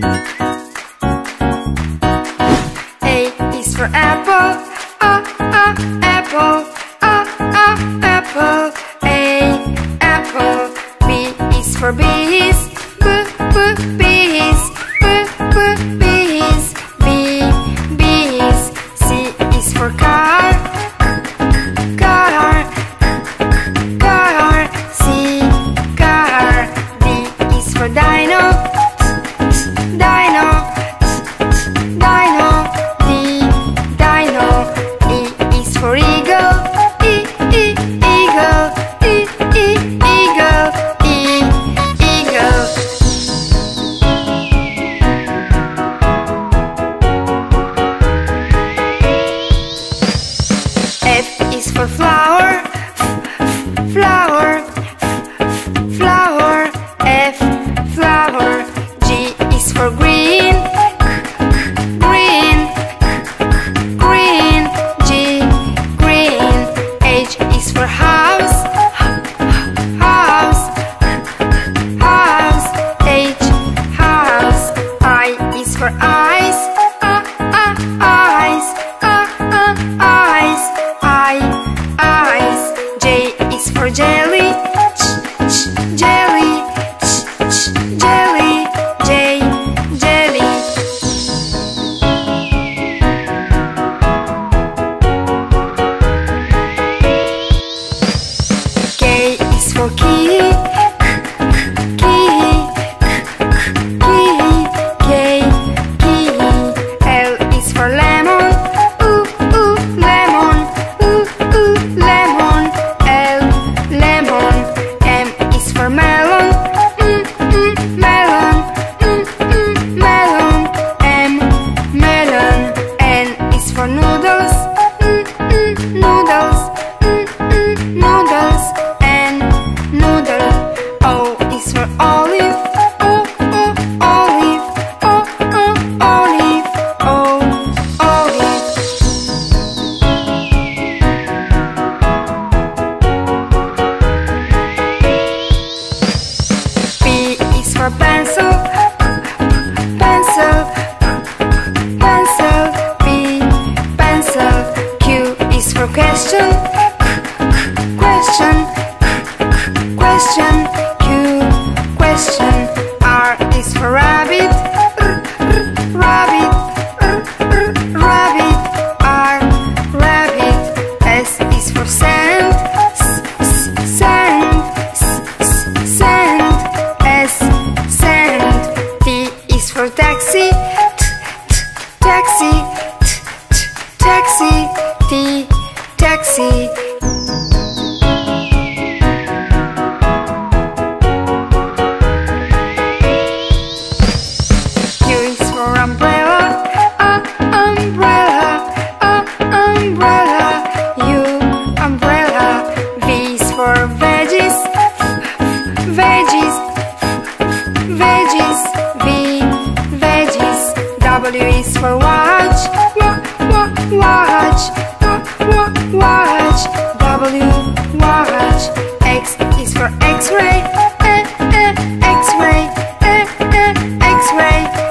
A is for apple, apple, apple. A, apple. B is for bees, bees, bees. B, bees. C is for car, car, car. C, car. D is for dino, dino, dino. D, dino. E is for eagle, eagle, eagle. E, eagle. F is for flower, flower, flower. F, flower. G is for green, green, green. G, green. H is for house, house, house. H, house. I is for eyes, eyes, eyes. I, eyes. J is for jelly, jelly, jelly. J, jelly. K is for key, key, key. K, key. L is for lemon, lemon, lemon. L, lemon. M is for melon, melon, melon. M, melon. N is for noodles, noodles, noodles. N, noodle. O is for olive, olive, olive. O, olive. P is for pencil, pencil, pencil. P, pencil. Q is for question, question, question. Q, question. R is for rabbit, rabbit, rabbit. R, rabbit. S is for sand, sand, sand. S, sand. T is for taxi, taxi, taxi. T, taxi. U is for umbrella, umbrella, umbrella. U, umbrella. V is for veggies, veggies, veggies. V, veggies. W is for watch, watch, watch. W, watch. X is for X-ray, X-ray, X-ray.